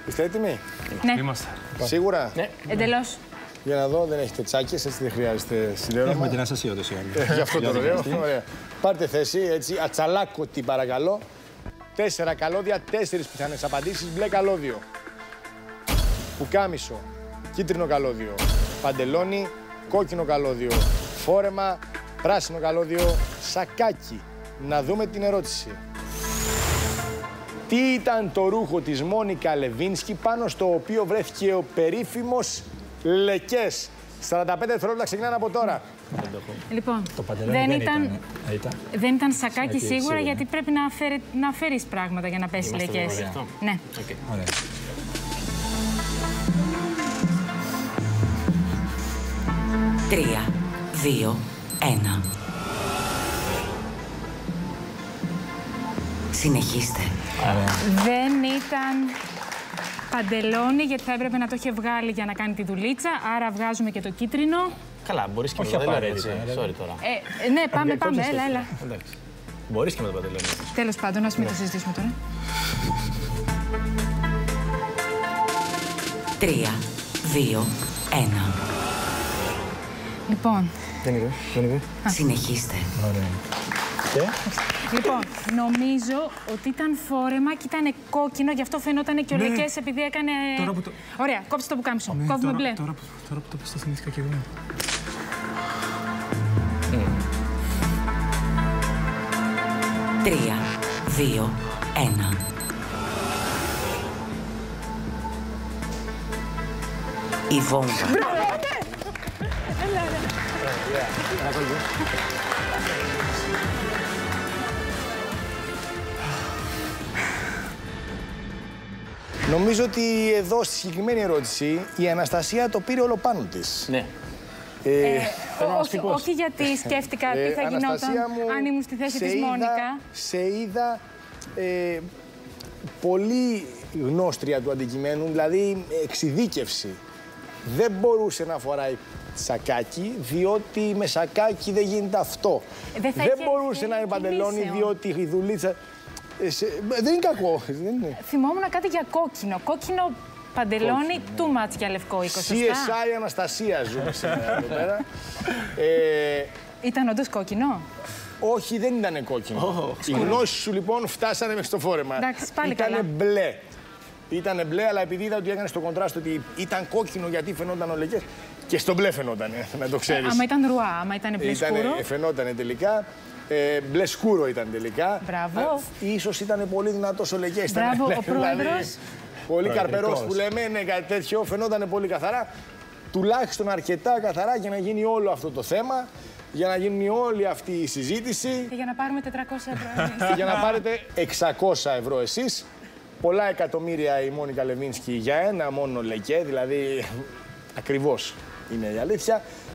Είστε έτοιμοι? Ναι. Είμαστε. Σίγουρα? Ναι. Εντελώς. Για να δω, δεν έχετε τσάκες, έτσι δεν χρειάζεται συνδέωμα. Έχουμε την Αναστασία ούτως ή άλλως. Γι' αυτό το λέω. Ωραία. Πάρτε θέση, έτσι, ατσαλάκωτη παρακαλώ. 4 καλώδια, 4 πιθανές απαντήσεις. Μπλε καλώδιο. Πουκάμισο. Κίτρινο καλώδιο. Παντελόνι. Κόκκινο καλώδιο. Φόρεμα. Πράσινο καλώδιο. Σακάκι. Να δούμε την ερώτηση. Τι ήταν το ρούχο της Μόνικα Λεβίνσκι πάνω στο οποίο βρέθηκε ο περίφημος Λεκές? 45 δευτερόλεπτα ξεκινάνε από τώρα. Λοιπόν, Το παντελόνι δεν ήταν σακάκι Σακάκι, σίγουρα, σίγουρα. γιατί πρέπει να φέρεις πράγματα για να πέσει λεκές. Ναι. Ωραία. Τρία, 2, 1. Συνεχίστε. Δεν ήταν παντελόνι, γιατί θα έπρεπε να το είχε βγάλει για να κάνει τη δουλίτσα. Άρα βγάζουμε και το κίτρινο. Καλά, μπορείς και Όχι με το παντελόνι, απαραίτητα, έτσι. Sorry τώρα. Ναι, πάμε, έλα. Εντάξει. Μπορείς και με το παντελόνι. Τέλος πάντων, ας μην το συζητήσουμε τώρα. 3, 2, 1. Λοιπόν, Δεν είδε. Συνεχίστε. Ωραία. Και? Λοιπόν, νομίζω ότι ήταν φόρεμα και ήταν κόκκινο, γι' αυτό φαινόταν και ο Λεκές επειδή έκανε. Τώρα που το- Ωραία, κόψε το πουκάμισο. Κόβουμε μπλε. Τώρα που το πες, το θυμήθηκα κι εγώ. 3, 2, 1. Η βόμβα. Νομίζω ότι εδώ στη συγκεκριμένη ερώτηση η Αναστασία το πήρε όλο πάνω της. Ναι. Όχι γιατί σκέφτηκα τι θα γινόταν Αναστασία μου, αν ήμουν στη θέση σε της είδα- Μόνικα. Σε είδα πολύ γνώστρια του αντικειμένου, δηλαδή εξειδίκευση. Δεν μπορούσε να φοράει σακάκι, διότι με σακάκι δεν γίνεται αυτό. Δεν θα Δεν είχε μπορούσε να είναι παντελόνι, κινήσεων. διότι η δουλίτσα... δεν είναι κακό. Δεν είναι. Θυμόμουν κάτι για κόκκινο. Κόκκινο παντελόνι, too much για λευκό οίκο, σωστά. CSI Αναστασία ζούμε σήμερα εδώ πέρα. Ήταν όντως κόκκινο. Όχι, δεν ήταν κόκκινο. Οι γνώσεις σου λοιπόν φτάσανε μέχρι στο φόρεμα. Εντάξει, πάλι καλά. Ήτανε μπλε. Ήτανε μπλε, αλλά επειδή είδα ότι έκανε το κοντράστ ότι ήταν κόκκινο γιατί φαινόταν ο Λεκές, και στο μπλε φαινόταν, να το ξέρεις. Άμα ήταν ρουά, άμα ήταν μπλε σκούρο. Φαινόταν τελικά. Μπλε σκούρο ήταν τελικά. Μπράβο. Ίσως ήταν πολύ δυνατός ο Λεκές. Μπράβο, Ήταν, ο δηλαδή, πρόεδρος. πολύ Προεδρικός. καρπερός που λέμε, ναι, κάτι τέτοιο. Φαινόταν πολύ καθαρά. Τουλάχιστον αρκετά καθαρά για να γίνει όλο αυτό το θέμα. Για να γίνει όλη αυτή η συζήτηση Και για να πάρουμε 400 ευρώ. και για να πάρετε 600 ευρώ εσείς. Πολλά εκατομμύρια η Μόνικα Λεβίνσκι για ένα μόνο Λεκέ, δηλαδή ακριβώς είναι η αλήθεια.